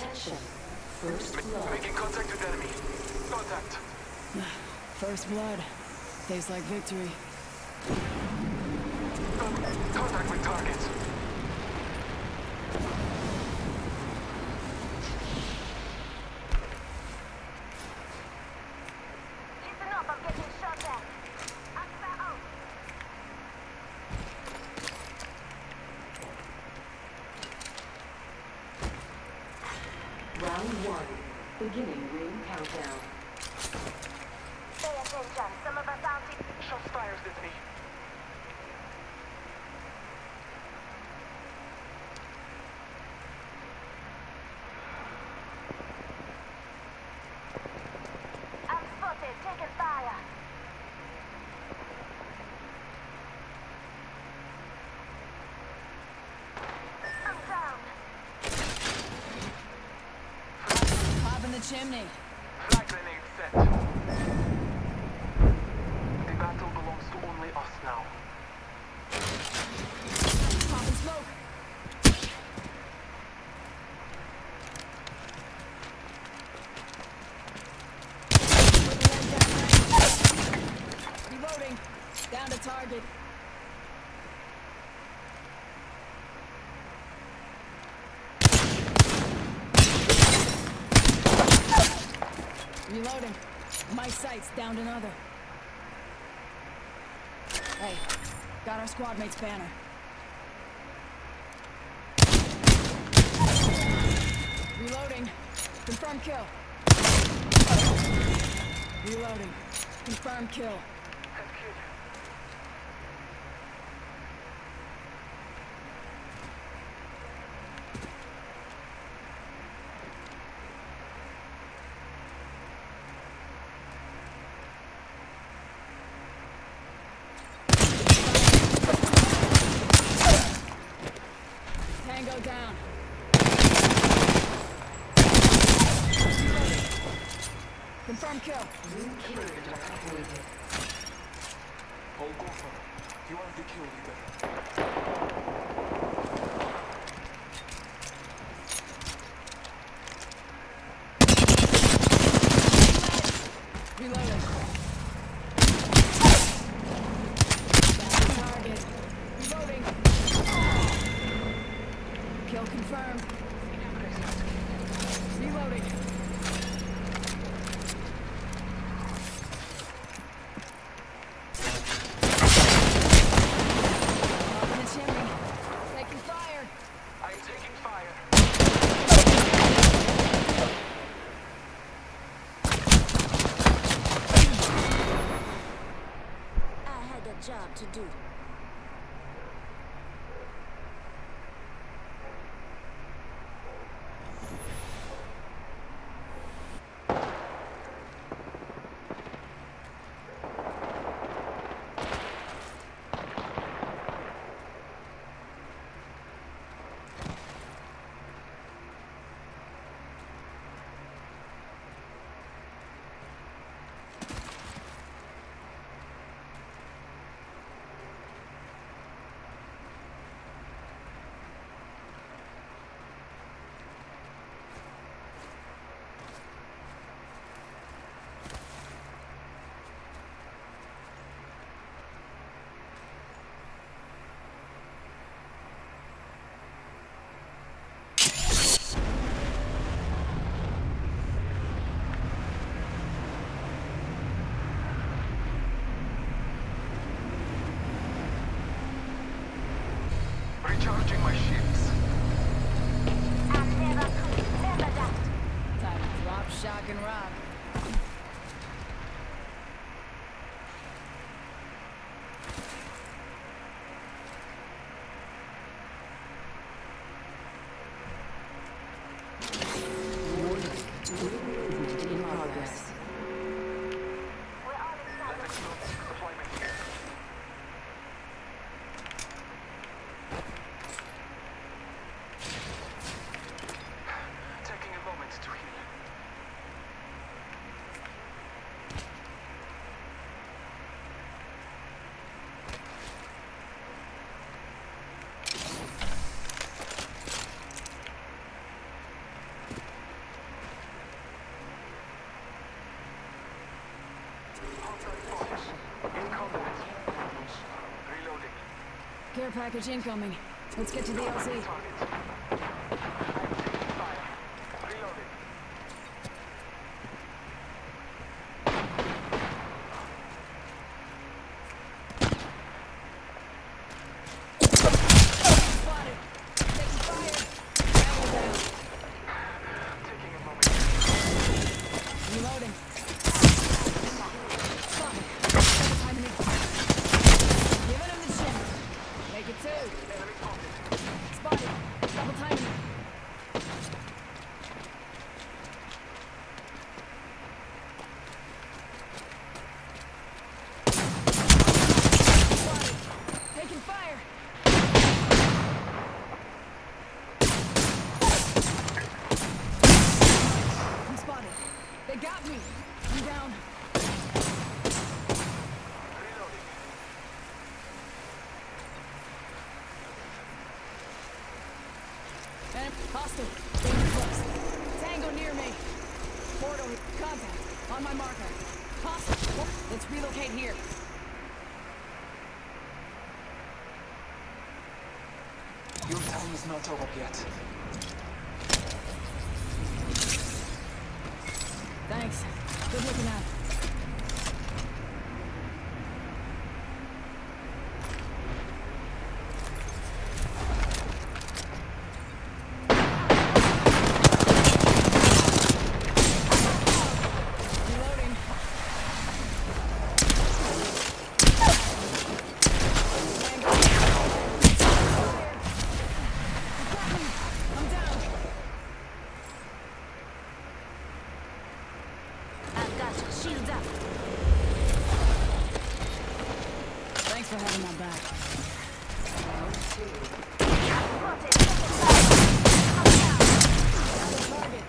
Attention. First blood. Making contact with enemy. Contact. First blood. Tastes like victory. Contact with target. Listen up, I'm getting shot at. Akbar out. Round 1. Beginning ring countdown. Pay attention, some of us out here. Shots fires at me. I'm spotted, taking fire. I'm down. Pop in the chimney. Flag grenade set. The battle belongs to only us now. Popping smoke. Reloading. Down to target. Reloading. My sights downed another. Hey, got our squad mate's banner. Reloading. Confirm kill. Reloading. Confirm kill. Head kid. Tango down. Confirm kill. New kill leader appointed. All go for it. You are the kill leader. Reloading. Down to target. Reloading. Kill confirmed. Reloading. Up in the chimney. Taking fire. I am taking fire. I had a job to do. Recharging my shields. I never quit, never that. Time to drop, shock, and rock. Movement in progress. We're all inside. Let's explode the supply bin. Taking a moment to heal. Care package incoming. Let's get to the LZ. Reloading. Spotted. Taking fire. Tango down. Taking a moment. Reloading. Spotted. Double timing it. Giving him the shimmer. Make it two. Enemy spotted. Spotted. Double timing it. Spotted. Taking fire. I'm spotted. They got me. I'm down. Reloading. And hostile. Staying close. Tango near me. Portal. Contact. On my marker. Hostile. Let's relocate here. Your time is not over yet. Thanks. Good looking out. Reloading. Tango. Fire. You got me. I'm down. I've got you. Shields up. Thanks for having my back. Spotted. Taking fire. I'm down. Down the target.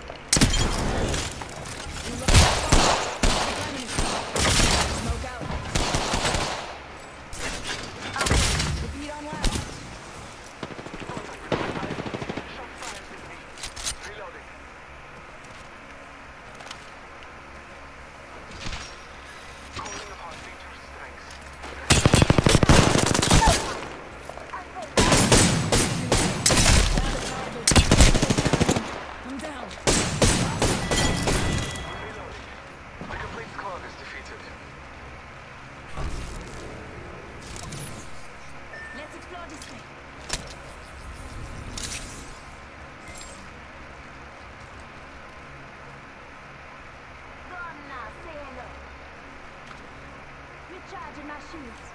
Reloading. Smoke out. Repeat on left. Shot fires with me. Reloading. Calling upon nature's strength. I'm down. Reloading. The complete squad is defeated. Let's explore this way. Go on now. Say hello. Recharging my shields.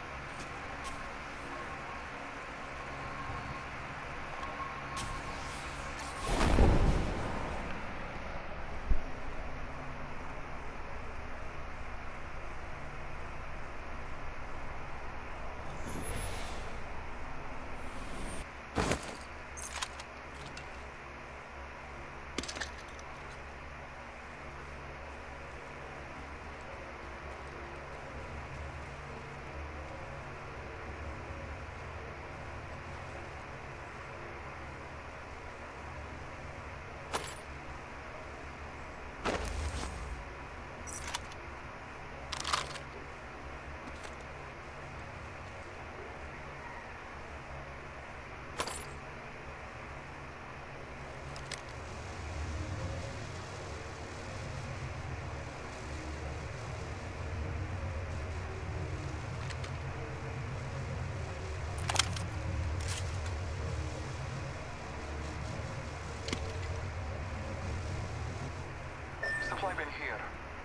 Supply bin here.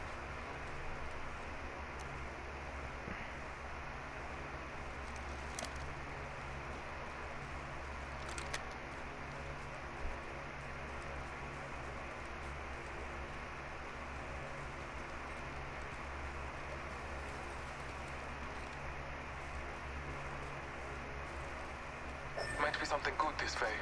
Might be something good this way.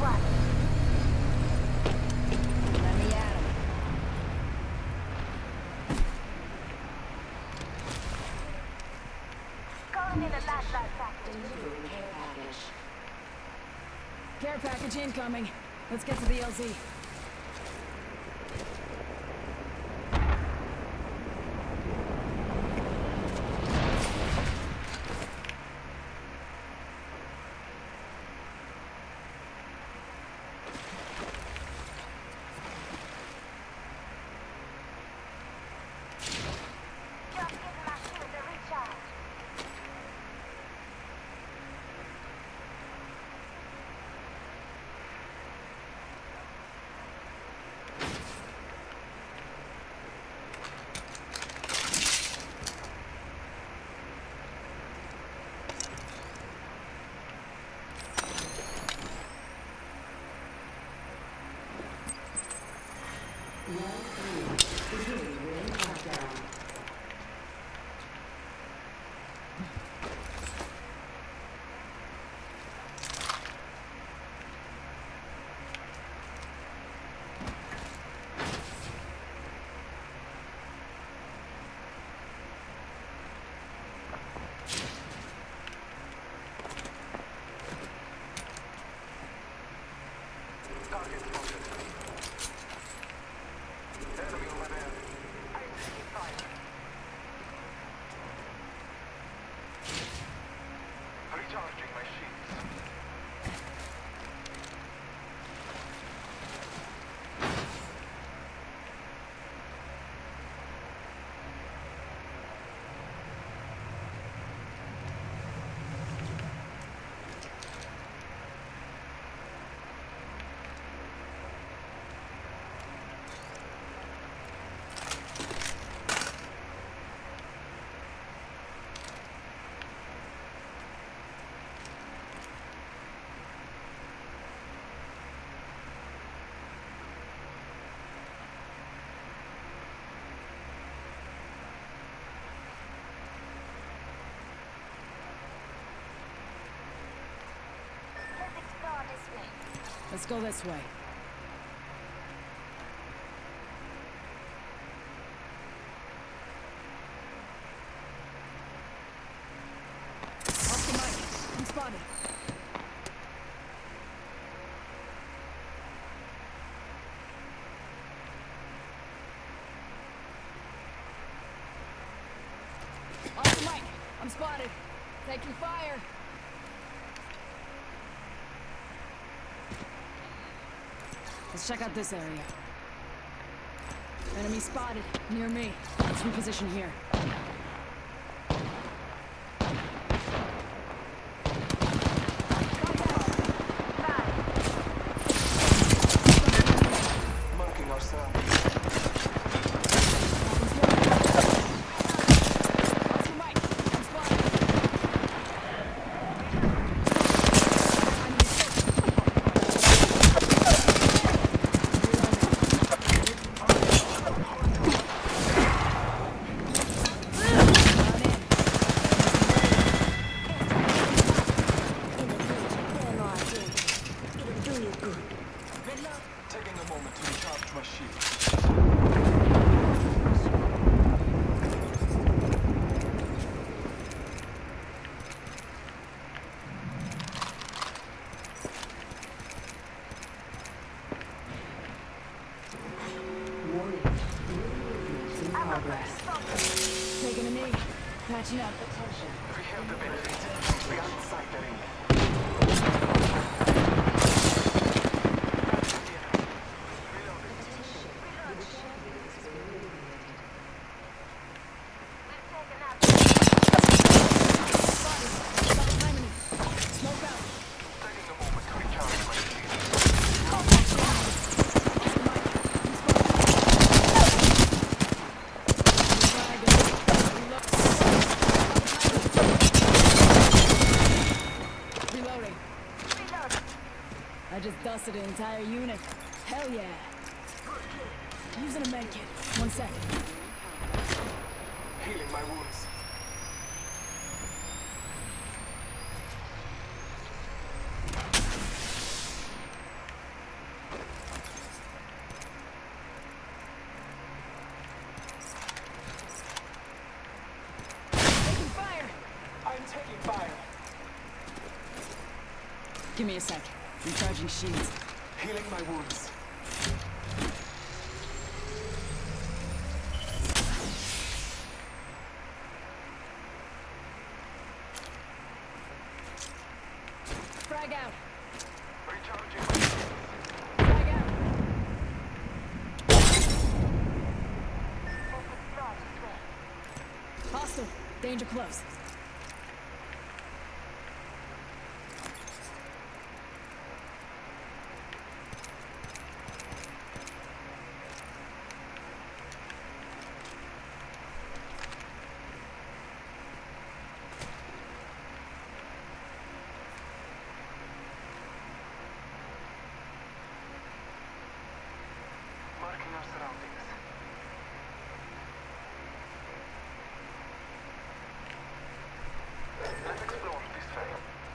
one. Let me at him. Calling in a landline package. Delivering care package. Care package incoming. Let's get to the LZ. Just giving my shield a recharge. Round 3. Beginning ring countdown. Target spotted. Enemy over there. I'm taking fire. Recharging my shields. Let's explore this way. Let's go this way. Off the mic. I'm spotted. Off the mic. I'm spotted. Taking fire. Let's check out this area. Enemy spotted near me. Let's reposition here. Marking ourselves. Off the mic. I'm spotted. Taking a moment to recharge my shield. Warning. Movement in progress. Taking a knee. Patching up. Attention. We have the benefit. We are inside the ring. We've taken out. Smoke out. Taking a moment to recharge my shield. Reloading. I just dusted an entire unit. Hell yeah. Using a med kit. 1 second. Healing my wounds. Give me a sec. Recharging shields. Healing my wounds. Frag out. Recharging. Frag out. Hostile. Danger close. Marking our surroundings. Let's explore this way.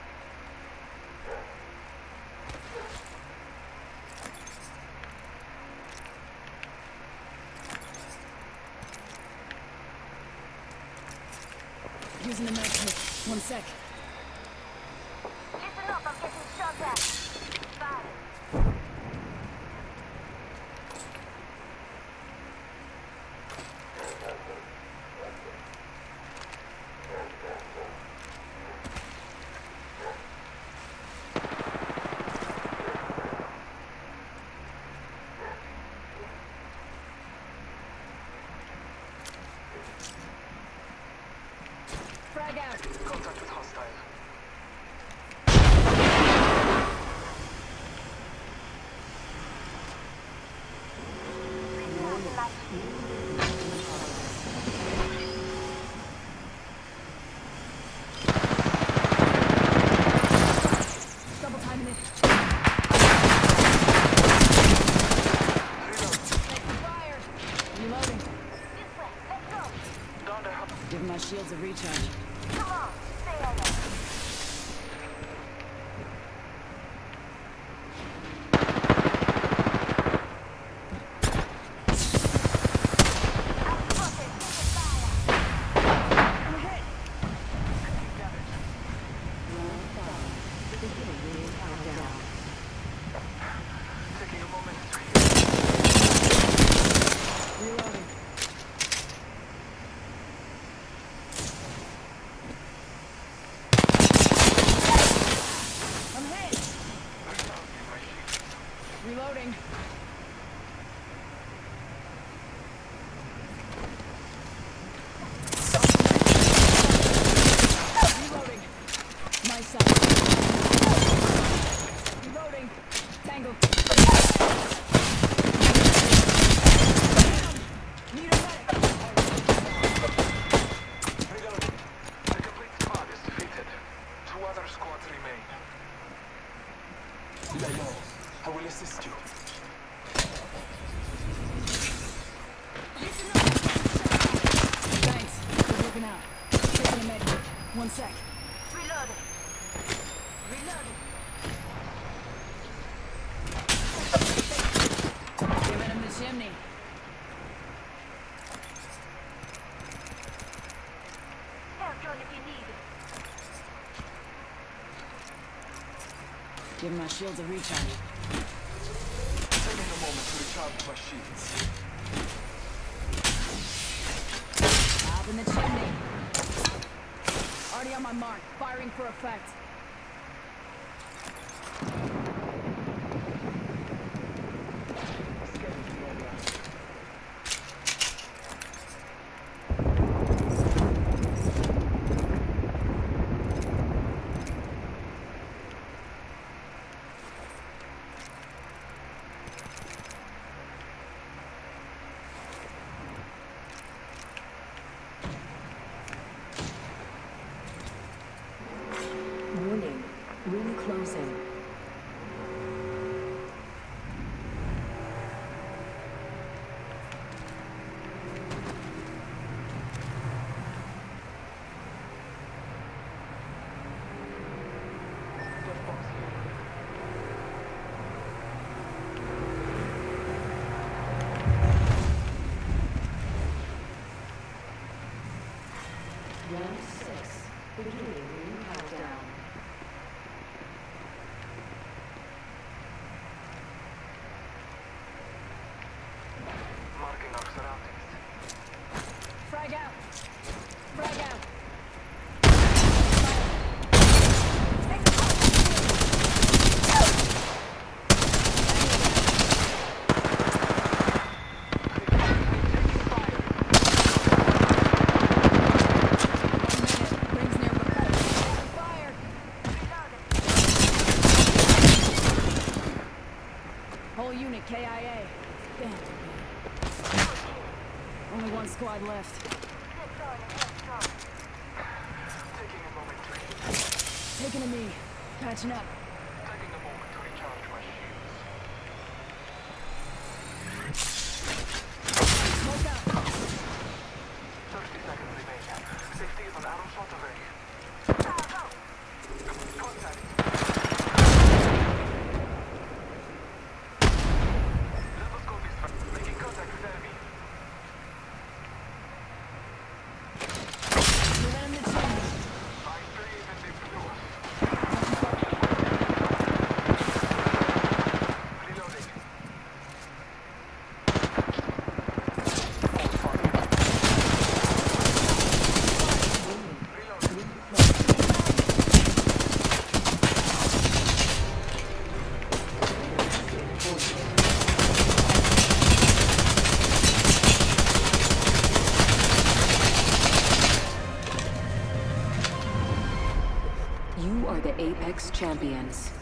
Using the med kit. 1 sec. Listen up, I'm getting shot at. Fire. Frag out. Contact with hostile. Double timing it. Taking fire. Reloading. This way, let's go. Down there. Giving my shields a recharge. Come on, stay alert. I'm spotted. Taking fire. I'm hit. Taking a moment to Reloading. I'm hit. Reloading. Reloading. My side. Reloading. Tango. Need a medic. Reloading. The complete squad is defeated. 2 other squads remain. Lay low. I will assist you. Thanks. Good looking out. Taking a med kit. 1 sec. Reloading. Reloading. Giving him the chimney. Help drone if you need. Giving my shields a recharge. Taking a moment to recharge my shields. Up in the chimney. Already on my mark. Firing for effect. KIA. Damn. Only one squad left. Get going and head strong. Taking a moment to recharge. Taking a knee. Patching up. Taking a moment to recharge my shields. Smoke out. 30 seconds remaining. Safety is an arrow shot away. Contact. Let's go this way. Making contact with enemy. Momentum to change. I believe in the blue. Reloading. You are the Apex Champions.